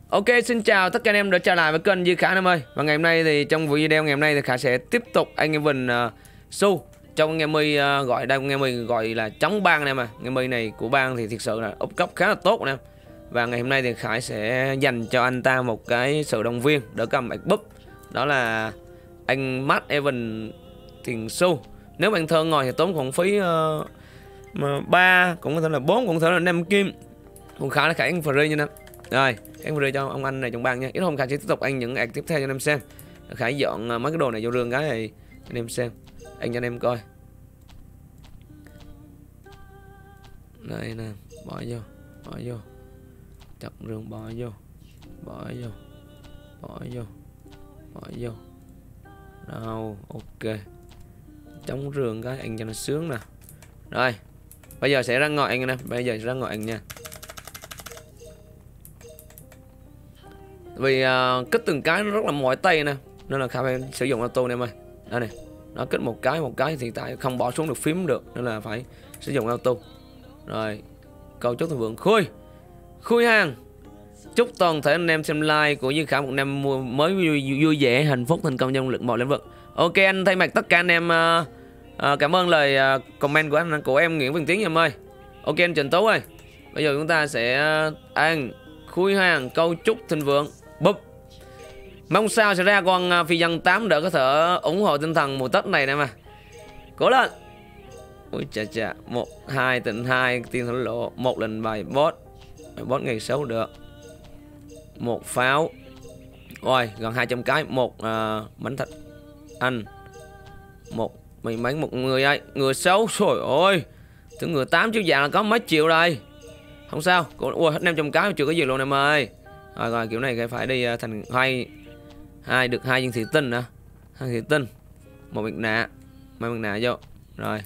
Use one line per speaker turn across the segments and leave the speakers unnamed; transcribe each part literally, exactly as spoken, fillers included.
Ok, xin chào tất cả anh em đã trở lại với kênh Duy Khả anh em ơi. Và ngày hôm nay thì trong video ngày hôm nay thì Khả sẽ tiếp tục anh em mình uh, Su trong game mi uh, gọi đây game mi gọi là chống bang anh em à. Game mi này của bang thì thực sự là úp cấp khá là tốt anh em. Và ngày hôm nay thì Khải sẽ dành cho anh ta một cái sự động viên đỡ cầm ạch búp. Đó là anh Matt Evan Tiền Su. Nếu bạn thơ ngồi thì tốn khoản phí uh, mà ba cũng có thể là bốn cũng có thể là năm kim. Cũng khá là khả anh free nha em. Rồi, em free cho ông anh này trong bang nha. Ít hôm Khải sẽ tiếp tục anh những ạc tiếp theo cho anh em xem. Khải dọn mấy cái đồ này vô rương cái này anh em xem. Anh cho anh em coi. Đây nè, bỏ vô, bỏ vô. Chặt rương bỏ vô. Bỏ vô. Bỏ vô. Bỏ vô. Đâu, ok. Chống rương cái anh cho nó sướng nè. Rồi. Bây giờ sẽ ra ngồi anh nè, bây giờ sẽ ra ngồi anh nha. Vì uh, kích từng cái nó rất là mỏi tay nè, nên là Khải phải sử dụng auto em ơi. Đây này, nó kích một cái một cái thì tại không bỏ xuống được phím được, nên là phải sử dụng auto. Rồi, câu chúc thịnh vượng khui khui hàng. Chúc toàn thể anh em xem like của Duy Khả một năm mới vui, vui vẻ, hạnh phúc, thành công trong lực mọi lĩnh vực. Ok, anh thay mặt tất cả anh em uh, uh, cảm ơn lời uh, comment của anh của em Nguyễn Văn Tiến em ơi. Ok anh Trần Tú ơi, bây giờ chúng ta sẽ uh, ăn khui hàng câu chúc thịnh vượng. Búp. Mong sao sẽ ra con phi dân tám để có thể ủng hộ tinh thần mùa Tết này nè mà. Cố lên. Ui chà chà, một hai tịnh hai tiên thổ lộ, một lần bài boss. Boss ngày xấu được. Một pháo. Rồi, gần hai trăm cái, một uh, bánh thịt anh. Một mày mấy một người ai, người xấu rồi ôi. Tưởng người tám chiếu vàng là có mấy triệu đây. Không sao, ui hết năm trăm cái chưa có gì luôn em ơi. Rồi rồi kiểu này phải đi uh, thành hai hai được hai viên thủy tinh nữa, hai thủy tinh, một mặt nạ, mấy mặt nạ vô, rồi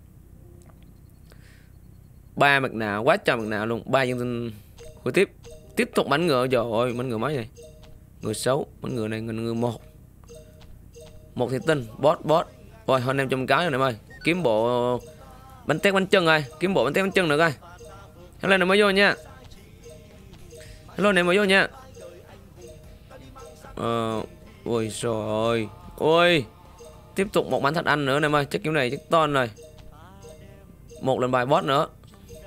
ba mặt nạ, quá trời mặt nạ luôn, ba viên tinh cuối tiếp, tiếp tục bánh ngựa trời ơi, bánh ngựa mấy này, người xấu, bánh ngựa này người, người một, một thủy tinh, boss boss, rồi hơn năm trăm cái rồi em ơi, kiếm bộ bánh tét bánh chân rồi, kiếm bộ bánh tét bánh chân nữa coi, hello này mới vô nha. Hello này mới vô nha. Ờ, ôi trời ơi. Ôi. Tiếp tục một bánh thạch anh nữa em ơi. Chắc kiểu này chắc ton rồi. Một lần bài boss nữa.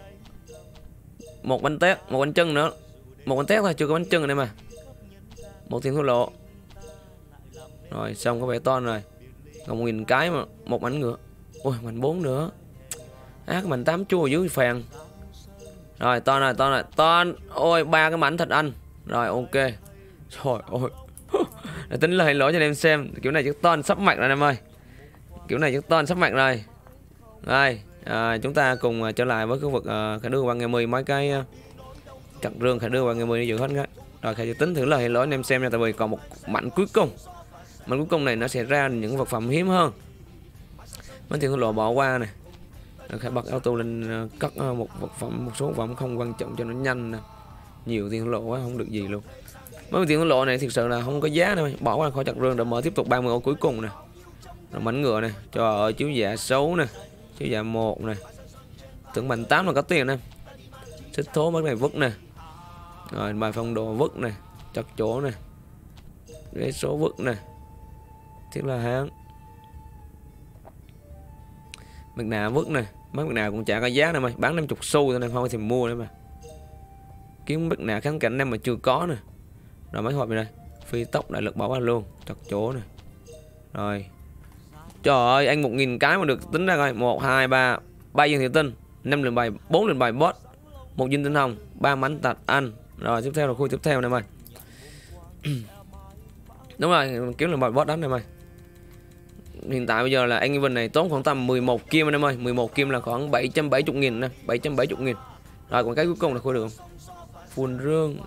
Một bánh tét, một bánh chân nữa. Một bánh tét thôi, chưa có bánh chân rồi em à. Một tiền thua lộ. Rồi, xong có vẻ ton rồi. Còn một nghìn cái mà. Một bánh ngựa. Ôi, bánh bốn nữa. Á, cái bánh tám chua dưới phèn. Rồi ton rồi ton rồi ton. Ôi ba cái mảnh thịt anh. Rồi ok. Trời ơi. Để tính lời lỗi cho anh em xem. Kiểu này chắc ton sắp mặt rồi em ơi. Kiểu này chắc ton sắp mặt rồi. Rồi à, chúng ta cùng trở lại với khu vực uh, Khải đưa qua ngày mười mấy cái uh, chặt rương Khải đưa qua ngày mười đi dự hết cái. Rồi Khải tính thử lời lỗi anh em xem nha. Tại vì còn một mảnh cuối cùng. Mảnh cuối cùng này nó sẽ ra những vật phẩm hiếm hơn. Mấy tiền lộ bỏ qua này. Khải bật auto lên uh, cất uh, một vật phẩm, một số vật phẩm không quan trọng cho nó nhanh nè. Nhiều tiền lộ quá không được gì luôn. Mấy tiền lộ này thực sự là không có giá đâu, bỏ qua khỏi chặt rương để mở tiếp tục ba mươi ô cuối cùng nè. Rồi mảnh ngựa này, trời ơi chiếu dạ xấu nè, chiếu dạ một nè. Tưởng bánh tám là có tiền nè. Xích thố mấy này vứt nè. Rồi bài phong đồ vứt nè, chặt chỗ nè. Ghế số vứt nè. Thiết là hán. Mặt nạ vứt nè, mấy mặt nạ cũng chả có giá nè mày, bán năm mươi xu thôi nên không thì mua nữa mà. Kiếm mặt nạ kháng cảnh em mà chưa có nè. Rồi mấy hộp này đây, phi tốc đại lực bỏ qua luôn, chặt chỗ nè. Rồi. Trời ơi, anh một nghìn cái mà được tính ra coi, một hai ba, ba viên thủy tinh, năm lần bài, bốn lần bài boss, một viên tinh hồng, ba mảnh tạch anh. Rồi tiếp theo là khu tiếp theo này mày. Đúng rồi, kiếm lần bài boss đánh này mày. Hiện tại bây giờ là anh Evan này tốn khoảng tầm mười một kim anh em ơi, mười một kim là khoảng bảy trăm bảy mươi nghìn nè, bảy trăm bảy mươi nghìn. Rồi còn cái cuối cùng là khôi được không? Phun rương.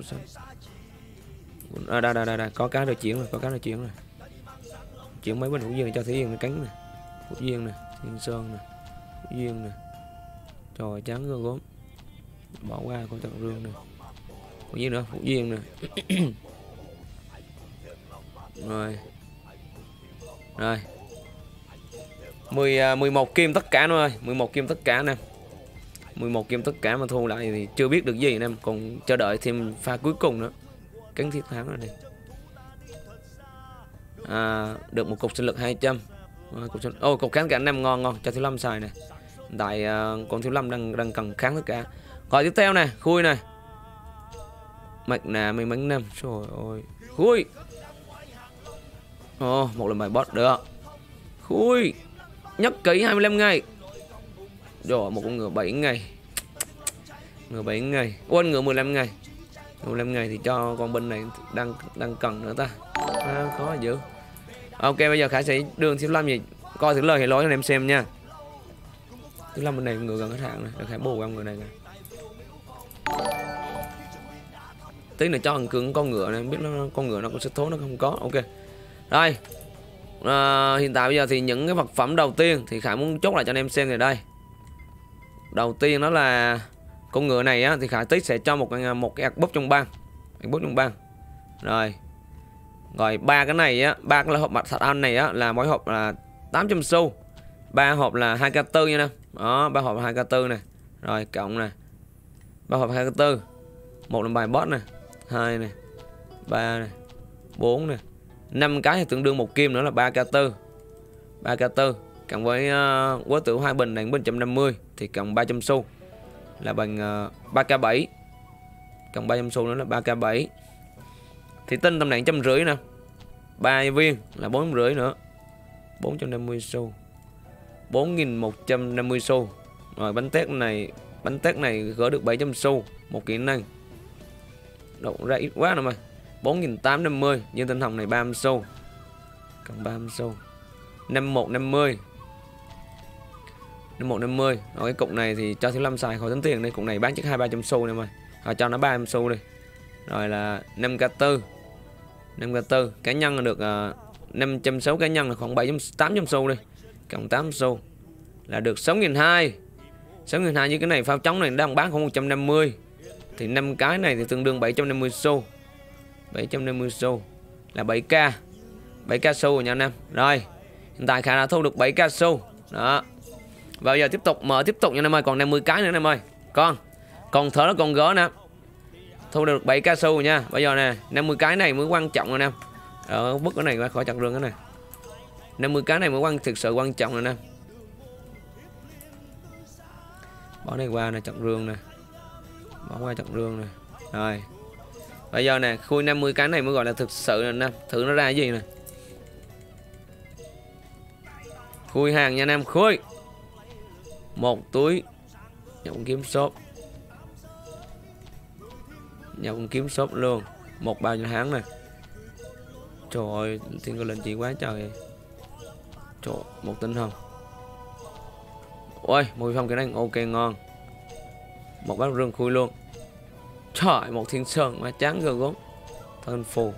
À, đây, đây, đây, đây, có cái được chuyển rồi, có cái được chuyển rồi. Chuyển mấy bên hữu duyên cho Thủy Yên cánh nè. Hữu duyên nè, Thiên Sơn nè, hữu duyên nè. Trời trắng gương gốm. Bỏ qua con chặt rương nè. Hữu duyên nữa, hữu duyên nè. Rồi. Rồi. mười, mười một kim tất cả nữa ơi, mười một kim tất cả nè. mười một kim tất cả mà thu lại thì chưa biết được gì anh em, còn chờ đợi thêm pha cuối cùng nữa. cánh thiết thắng rồi đi. À, được một cục sinh lực hai trăm. À, cục sinh... Ô, cục kháng cả năm ngon ngon cho Thiếu Lâm xài này. Tại uh, con Thiếu Lâm đang đang cần kháng tất cả. Rồi tiếp theo này, khui này. Mạch nạ may mắn năm. Trời ơi. Khui. Ồ, một lần bài boss được. Khui. Nhất kỹ hai mươi lăm ngày. Rồi một con ngựa bảy ngày. Ngựa bảy ngày. Quên ngựa mười lăm ngày. mười lăm ngày thì cho con binh này đang đang cần nữa ta. À, khó dữ. Ok, bây giờ Khải sẽ đưa Thiếu Lâm gì coi thử lời hệ lối cho anh em xem nha. Thiếu Lâm bên này ngựa gần hết hạn này, để Khải bù qua người này nè. Tí nữa cho thằng Cường con ngựa này, biết nó con ngựa nó có sức thố nó không có. Ok. Rồi. À, hiện tại bây giờ thì những cái vật phẩm đầu tiên thì Khải muốn chốt lại cho anh em xem này đây. Đầu tiên đó là con ngựa này á thì Khải tí sẽ cho một một cái ạc bút trong băng. Ạc bút trong băng. Rồi. Rồi ba cái này á, ba cái hộp mặt thật ăn này á là mỗi hộp là tám trăm xu. Ba hộp là hai k tư nha nè. Đó, ba hộp hai k tư này. Rồi cộng này. Ba hộp hai k tư. Một là bài boss này, hai này, ba này, bốn này. năm cái thì tương đương một kim nữa là ba k tư. ba k tư cộng với uh, quế tử hai bình đánh bình một trăm năm mươi thì cộng ba trăm xu là bằng uh, ba k bảy. Cộng ba trăm xu nữa là ba k bảy. Thì tinh tầm đạn trăm rưỡi nè. ba viên là bốn rưỡi nữa. bốn trăm năm mươi xu. bốn nghìn một trăm năm mươi xu. Rồi bánh tét này, bánh tét này gỡ được bảy trăm xu, một kỹ năng. Độ ra ít quá rồi mày. bốn nghìn tám trăm năm mươi, nhưng tinh hồng này ba mươi xu. Cộng ba mươi xu. năm một năm mươi. năm một năm mươi. Rồi cái cục này thì cho Thiếu Lâm xài khỏi tính tiền đây, cục này bán chắc hai ba trăm xu nè mày. Rồi cho nó ba mươi xu đi. Rồi là năm k tư. năm k tư, cá nhân là được uh, năm trăm sáu cá nhân là khoảng bảy trăm tám trăm xu đi. Cộng tám xu là được sáu nghìn hai trăm. sáu nghìn hai trăm như cái này phao trống này đang bán khoảng một trăm năm mươi. Thì năm cái này thì tương đương bảy trăm năm mươi xu. bảy trăm năm mươi xu là bảy k. bảy k xu rồi nha anh em. Rồi, hiện tại Khải đã thu được bảy k xu. Đó. Và giờ tiếp tục mở tiếp tục nha anh em ơi, còn năm mươi cái nữa anh em ơi. Con. Còn thở nó còn gỡ nè. Thu được bảy k xu nha. Bây giờ nè, năm mươi cái này mới quan trọng rồi nè. Ở bức cái này ra khỏi chặt rương cái này. năm mươi cái này mới quan thực sự quan trọng rồi nè. Bỏ này qua nè, chặt rương nè. Bỏ qua chặt rương nè. Rồi. Bây giờ nè, khui năm mươi cái này mới gọi là thực sự nè nè. Thử nó ra cái gì nè. Khui hàng nha anh em, khui. Một túi nhộng kiếm shop. Nhộng kiếm shop luôn. Một bao cho tháng nè. Trời ơi, thiên cơ lên chị quá trời. Trời, một tinh hồng. Ôi, mùi phong cái này ok ngon. Một bát rương khui luôn. Trời, một thiên sơn mà chán gờ gốm. Thân phù.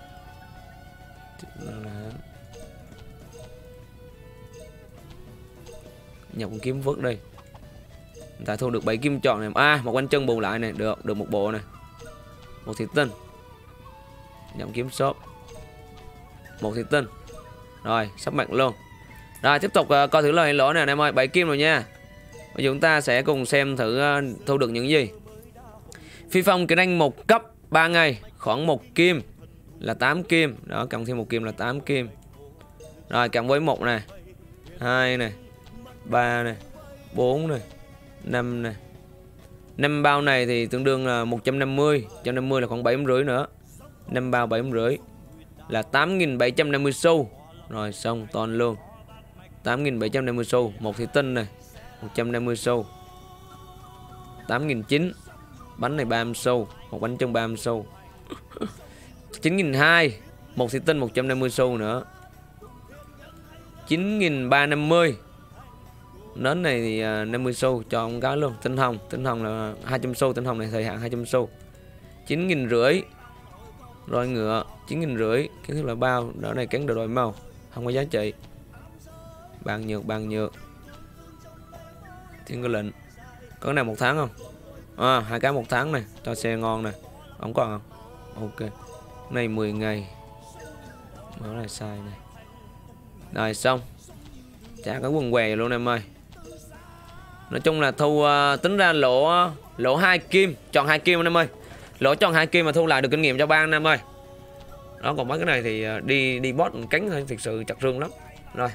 Nhọc kiếm vớt đây. Ta thu được bảy kim chọn này. À, một bánh chân bù lại này, được, được một bộ này. Một thị tinh. Nhộng kiếm shop. Một thị tinh. Rồi, sắp mạnh luôn. Rồi, tiếp tục uh, coi thử lời lỗ nè anh em ơi, bảy kim rồi nha. Bây giờ chúng ta sẽ cùng xem thử uh, thu được những gì. Phi phong kỹ năng một cấp ba ngày, khoảng một kim là tám kim. Đó, cộng thêm một kim là tám kim. Rồi, cộng với một này, hai này, ba này, bốn này, năm này. năm bao này thì tương đương là một trăm năm mươi, một trăm năm mươi là khoảng bảy trăm rưỡi nữa. năm bao bảy trăm rưỡi là tám nghìn bảy trăm năm mươi xu. Rồi xong toàn luôn. tám nghìn bảy trăm năm mươi xu, một thị tinh này, một trăm năm mươi xu. tám nghìn chín trăm. Bánh này ba mươi xu, một bánh chân ba mươi xu. chín nghìn hai trăm, một thị tinh một trăm năm mươi xu nữa. chín nghìn ba trăm năm mươi. Nến này thì năm mươi xu cho ông cái luôn. Tinh hồng, tinh hồng là hai trăm xu, tinh hồng này thời hạn hai trăm xu. chín nghìn rưỡi. Rồi ngựa chín nghìn rưỡi, kiến thức là bao, đó này cán đồ đổi màu, không có giá trị. Bàn nhược, bàn nhược. Thiên cơ lệnh. Có cái này một tháng không? À, hai cái một tháng này, cho xe ngon này. Không còn không? Ok. Cái này mười ngày. Đó là sai này. Rồi xong. Trả cái quần què luôn em ơi. Nói chung là thu uh, tính ra lỗ lỗ hai kim, chọn hai kim anh em ơi. Lỗ tròn hai kim mà thu lại được kinh nghiệm cho ba anh em ơi. Đó, còn mấy cái này thì đi đi boss cánh thôi, thực sự chặt rương lắm. Rồi.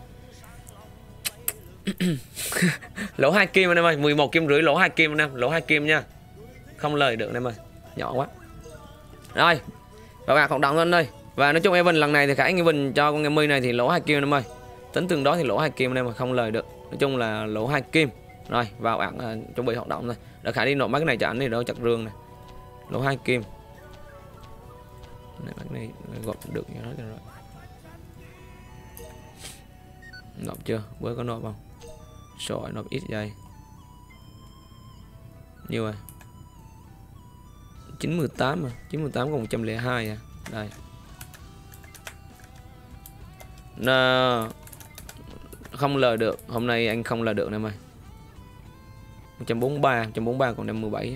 Lỗ hai kim anh em ơi, mười một kim rưỡi lỗ hai kim anh em, lỗ hai kim nha. Không lời được anh em ơi, nhỏ quá. Rồi. Và bạc hoạt động anh ơi. Và nói chung event lần này thì Khải event cho con game mươi này thì lỗ hai kim anh em ơi. Tính tương đó thì lỗ hai kim anh em mà không lời được. Nói chung là lỗ hai kim. Rồi, vào bạc uh, chuẩn bị hoạt động thôi. Để Khải đi nộp mấy cái này cho anh thì đỡ chặt rương này. Lỗ hai kim. Này, này gọt được như đó cho rồi. Nộp chưa? Bữa có nộp không? Sỏi nộp ít giây. Nhiêu rồi? chín mươi tám mà, chín mươi tám còn một trăm lẻ hai à. Đây. Nó không lời được, hôm nay anh không lời được nè mày. một trăm bốn mươi ba, một trăm bốn mươi ba còn năm mươi bảy.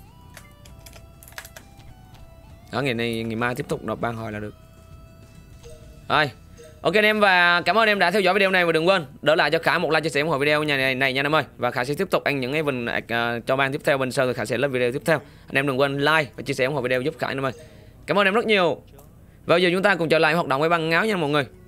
Đó, ngày nay ngày mai tiếp tục nộp ban hồi là được. Rồi. Ok anh em, và cảm ơn em đã theo dõi video này, và đừng quên đỡ lại cho Khải một like, chia sẻ, ủng hộ video nhà này, này nha anh em ơi. Và Khải sẽ tiếp tục anh những cái event uh, cho ban tiếp theo bên sau, rồi Khải sẽ lên video tiếp theo. Anh em đừng quên like và chia sẻ ủng hộ video giúp Khải anh em ơi. Cảm ơn em rất nhiều. Và bây giờ chúng ta cùng trở lại hoạt động với băng áo nha mọi người.